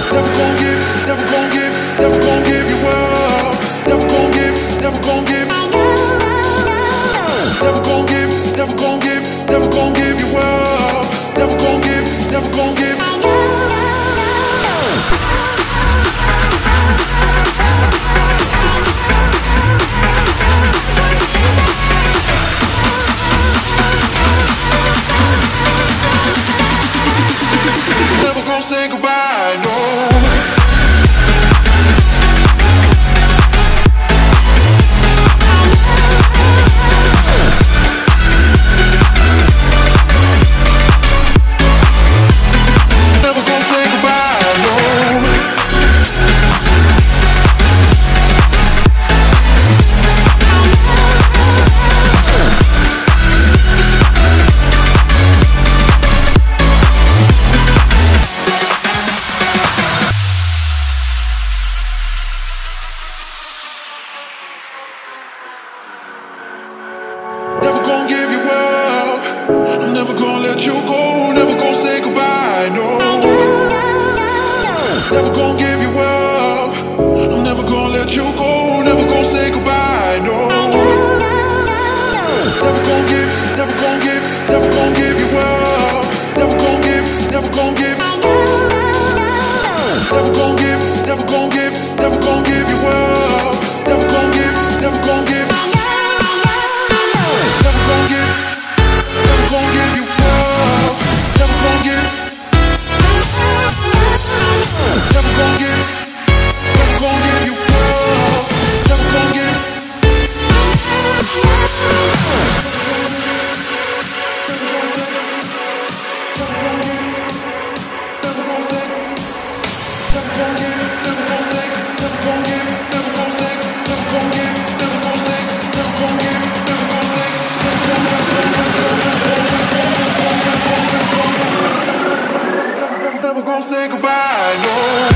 never gon' give, never gon' give, never gon' give you up. Never gon' give, never gon' give, never gon' give, never gon' give, never gon' give you up. Never gon' give, never gon' give. Never gonna say goodbye, no. Never gonna give you up. I'm never gonna let you go. Never gonna say goodbye, no. Never gonna give you up. I'm never gonna let you go. Never gonna say goodbye, no. Never gonna give, never gonna give, never gonna give you up. Never gonna give, never gonna give. Never gonna give, never gonna give, never gonna give you up. Never gonna give, never gonna give. Never gonna give, never gonna give you up. Never gonna give, never gonna give, never gonna give you up. Never gonna give. Never gonna say goodbye, no.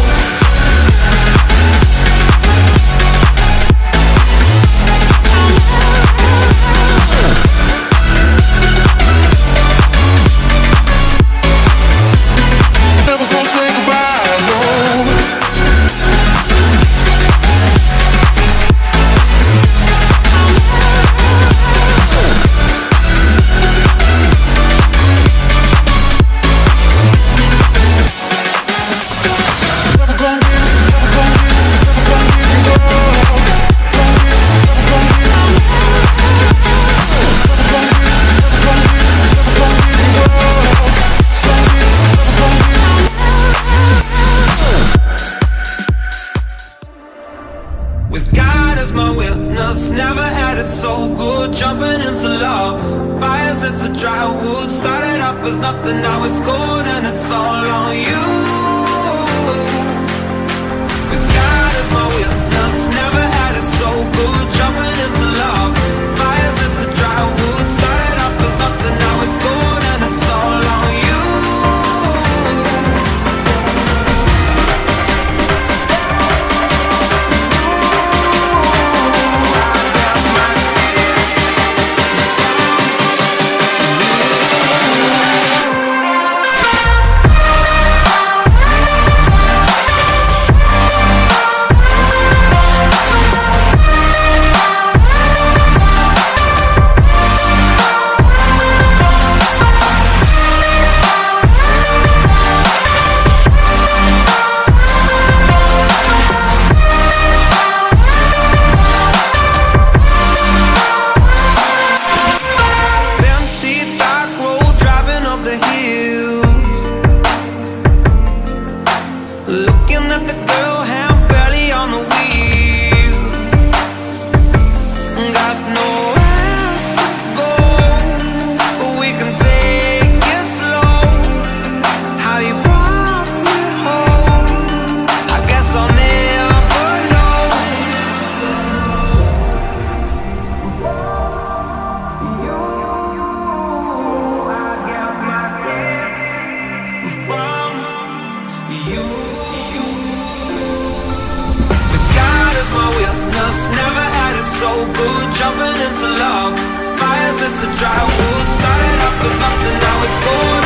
With God as my witness, never had it so good. Jumping into love, fires into dry wood. Started off as nothing, now it's gold, and it's all on you. With God as my witness, never had it so good. Jumping into love, fires into dry wood. Started off as nothing, now it's gold, and it's all on you. Looking at the girl, hand barely on the wheel. Got nowhere to go, but we can take it slow. How you brought me home, I guess I'll never know. I got my gifts from you. Never had it so good, jumping into love, fires into dry wood. Started off as nothing, now it's gold.